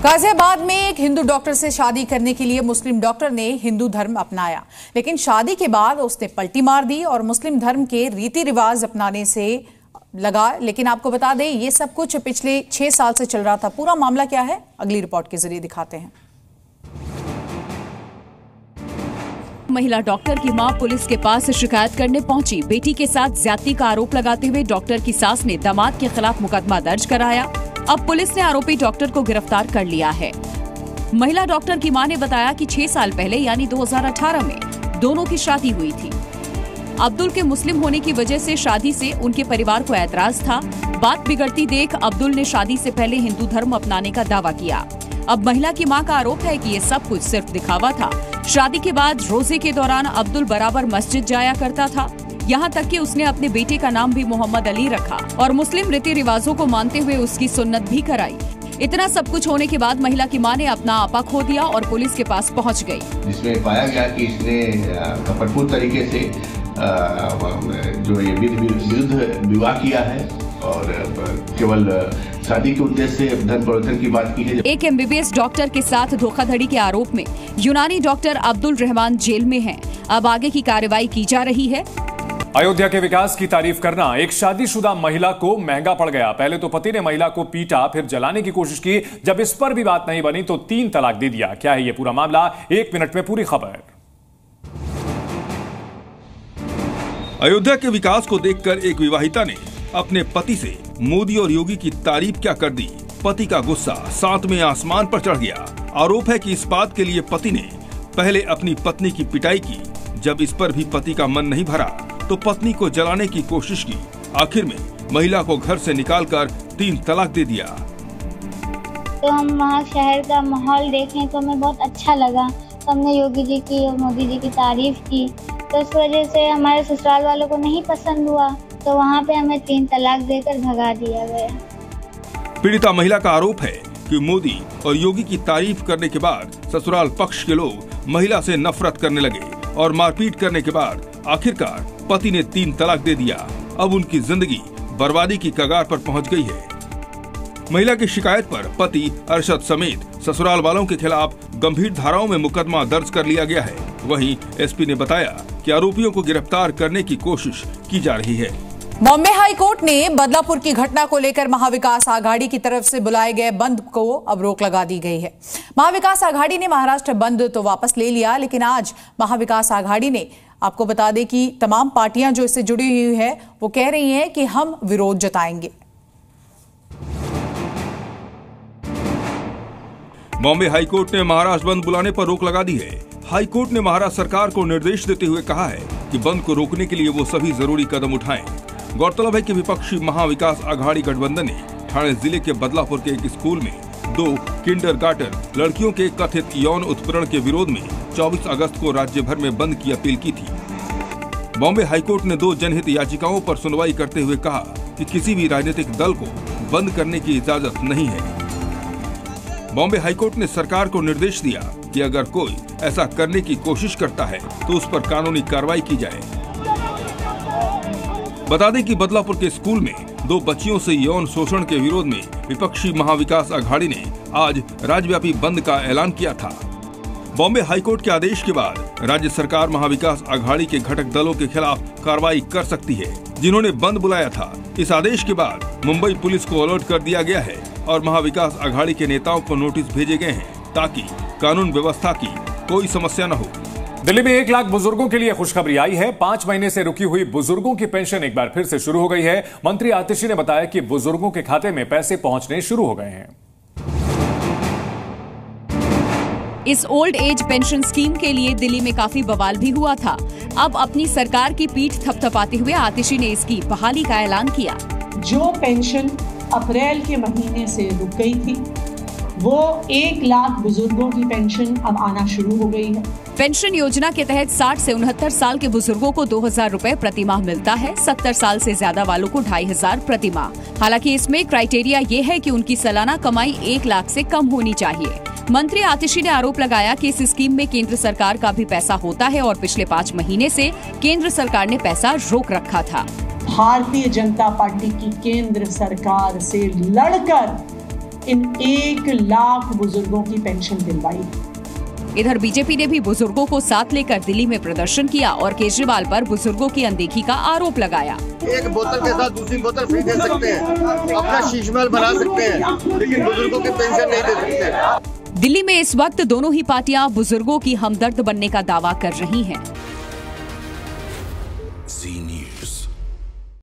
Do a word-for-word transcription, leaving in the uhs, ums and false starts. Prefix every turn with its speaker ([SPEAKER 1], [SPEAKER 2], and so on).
[SPEAKER 1] गाजियाबाद में एक हिंदू डॉक्टर से शादी करने के लिए मुस्लिम डॉक्टर ने हिंदू धर्म अपनाया, लेकिन शादी के बाद उसने पलटी मार दी और मुस्लिम धर्म के रीति रिवाज अपनाने से लगा। लेकिन आपको बता दें, ये सब कुछ पिछले छह साल से चल रहा था। पूरा मामला क्या है, अगली रिपोर्ट के जरिए दिखाते हैं।
[SPEAKER 2] महिला डॉक्टर की मां पुलिस के पास शिकायत करने पहुंची। बेटी के साथ ज्यादती का आरोप लगाते हुए डॉक्टर की सास ने दामाद के खिलाफ मुकदमा दर्ज कराया। अब पुलिस ने आरोपी डॉक्टर को गिरफ्तार कर लिया है। महिला डॉक्टर की मां ने बताया कि छह साल पहले यानी दो हज़ार अठारह में दोनों की शादी हुई थी। अब्दुल के मुस्लिम होने की वजह से शादी से उनके परिवार को ऐतराज था। बात बिगड़ती देख अब्दुल ने शादी से पहले हिंदू धर्म अपनाने का दावा किया। अब महिला की मां का आरोप है कि ये सब कुछ सिर्फ दिखावा था। शादी के बाद रोजे के दौरान अब्दुल बराबर मस्जिद जाया करता था, यहाँ तक कि उसने अपने बेटे का नाम भी मोहम्मद अली रखा और मुस्लिम रीति रिवाजों को मानते हुए उसकी सुन्नत भी कराई। इतना सब कुछ होने के बाद महिला की मां ने अपना आपा खो दिया और पुलिस के पास पहुंच गई,
[SPEAKER 3] जिसमें पाया गया कि इसने कपटपूर्ण तरीके से जो ये विरुद्ध विवाह किया है और केवल शादी के उद्देश्य से धन प्रवर्तन की बात की है।
[SPEAKER 2] एक एमबीबीएस डॉक्टर के साथ धोखाधड़ी के आरोप में यूनानी डॉक्टर अब्दुल रहमान जेल में हैं। अब आगे की कार्रवाई की जा रही है।
[SPEAKER 4] अयोध्या के विकास की तारीफ करना एक शादीशुदा महिला को महंगा पड़ गया। पहले तो पति ने महिला को पीटा, फिर जलाने की कोशिश की। जब इस पर भी बात नहीं बनी तो तीन तलाक दे दिया। क्या है ये पूरा मामला, एक मिनट में पूरी खबर।
[SPEAKER 5] अयोध्या के विकास को देखकर एक विवाहिता ने अपने पति से मोदी और योगी की तारीफ क्या कर दी। पति का गुस्सा सातवें आसमान पर चढ़ गया। आरोप है कि इस बात के लिए पति ने पहले अपनी पत्नी की पिटाई की। जब इस पर भी पति का मन नहीं भरा तो पत्नी को जलाने की कोशिश की। आखिर में महिला को घर से निकालकर तीन तलाक दे दिया।
[SPEAKER 6] तो हम वहाँ शहर का माहौल देखें तो हमें बहुत अच्छा लगा। तो हमने योगी जी की और मोदी जी की तारीफ की, तो इस वजह से हमारे ससुराल वालों को नहीं पसंद हुआ, तो वहाँ पे हमें तीन तलाक देकर भगा दिया गया।
[SPEAKER 5] पीड़िता महिला का आरोप है कि मोदी और योगी की तारीफ करने के बाद ससुराल पक्ष के लोग महिला से नफरत करने लगे और मारपीट करने के बाद आखिरकार पति ने तीन तलाक दे दिया। अब उनकी जिंदगी बर्बादी की कगार पर पहुंच गई है। महिला की शिकायत पर पति अरशद समेत ससुराल वालों के खिलाफ गंभीर धाराओं में मुकदमा दर्ज कर लिया गया है। वहीं एसपी ने बताया कि आरोपियों को गिरफ्तार करने की कोशिश की जा रही है।
[SPEAKER 1] बॉम्बे हाई कोर्ट ने बदलापुर की घटना को लेकर महाविकास आघाड़ी की तरफ से बुलाए गए बंद को अब रोक लगा दी गई है। महाविकास आघाड़ी ने महाराष्ट्र बंद तो वापस ले लिया, लेकिन आज महाविकास आघाड़ी ने, आपको बता दें कि तमाम पार्टियां जो इससे जुड़ी हुई है वो कह रही हैं कि हम विरोध जताएंगे।
[SPEAKER 5] बॉम्बे हाई कोर्ट ने महाराष्ट्र बंद बुलाने पर रोक लगा दी है। हाई कोर्ट ने महाराष्ट्र सरकार को निर्देश देते हुए कहा है कि बंद को रोकने के लिए वो सभी जरूरी कदम उठाएं। गौरतलब है कि विपक्षी महाविकास आघाड़ी गठबंधन ने ठाणे जिले के बदलापुर के एक स्कूल में दो किंडरगार्टन लड़कियों के कथित यौन उत्पीड़न के विरोध में चौबीस अगस्त को राज्य भर में बंद की अपील की थी। बॉम्बे हाईकोर्ट ने दो जनहित याचिकाओं पर सुनवाई करते हुए कहा कि किसी भी राजनीतिक दल को बंद करने की इजाजत नहीं है। बॉम्बे हाईकोर्ट ने सरकार को निर्देश दिया कि अगर कोई ऐसा करने की कोशिश करता है तो उस पर कानूनी कार्रवाई की जाए। बता दें कि बदलापुर के स्कूल में दो बच्चियों से यौन शोषण के विरोध में विपक्षी महाविकास आघाड़ी ने आज राज्यव्यापी बंद का ऐलान किया था। बॉम्बे हाईकोर्ट के आदेश के बाद राज्य सरकार महाविकास आघाड़ी के घटक दलों के खिलाफ कार्रवाई कर सकती है, जिन्होंने बंद बुलाया था। इस आदेश के बाद मुंबई पुलिस को अलर्ट कर दिया गया है और महाविकास आघाड़ी के नेताओं को नोटिस भेजे गए हैं ताकि कानून व्यवस्था की कोई समस्या न हो।
[SPEAKER 4] दिल्ली में एक लाख बुजुर्गों के लिए खुशखबरी आई है। पांच महीने से रुकी हुई बुजुर्गों की पेंशन एक बार फिर से शुरू हो गई है। मंत्री आतिशी ने बताया कि बुजुर्गों के खाते में पैसे पहुंचने शुरू हो गए हैं।
[SPEAKER 2] इस ओल्ड एज पेंशन स्कीम के लिए दिल्ली में काफी बवाल भी हुआ था। अब अपनी सरकार की पीठ थपथपाते हुए आतिशी ने इसकी बहाली का ऐलान किया।
[SPEAKER 7] जो पेंशन अप्रैल के महीने से रुक गई थी, वो एक लाख बुजुर्गों की पेंशन अब आना शुरू हो गई है।
[SPEAKER 2] पेंशन योजना के तहत साठ से उनहत्तर साल के बुजुर्गों को दो हजार रूपए प्रति माह मिलता है। सत्तर साल से ज्यादा वालों को ढाई हजार प्रति माह। हालांकि इसमें क्राइटेरिया ये है कि उनकी सालाना कमाई एक लाख से कम होनी चाहिए। मंत्री आतिशी ने आरोप लगाया कि इस स्कीम में केंद्र सरकार का भी पैसा होता है और पिछले पाँच महीने से केंद्र सरकार ने पैसा रोक रखा था।
[SPEAKER 7] भारतीय जनता पार्टी की केंद्र सरकार से लड़कर इन एक लाख बुजुर्गों की पेंशन दिलवाई।
[SPEAKER 2] इधर बीजेपी ने भी बुजुर्गों को साथ लेकर दिल्ली में प्रदर्शन किया और केजरीवाल पर बुजुर्गों की अनदेखी का आरोप लगाया।
[SPEAKER 8] एक बोतल के साथ दूसरी बोतल फ्री दे सकते हैं, अपना शीश महल बना सकते हैं, लेकिन बुजुर्गों की पेंशन नहीं दे सकते।
[SPEAKER 2] दिल्ली में इस वक्त दोनों ही पार्टियां बुजुर्गों की हमदर्द बनने का दावा कर रही हैं।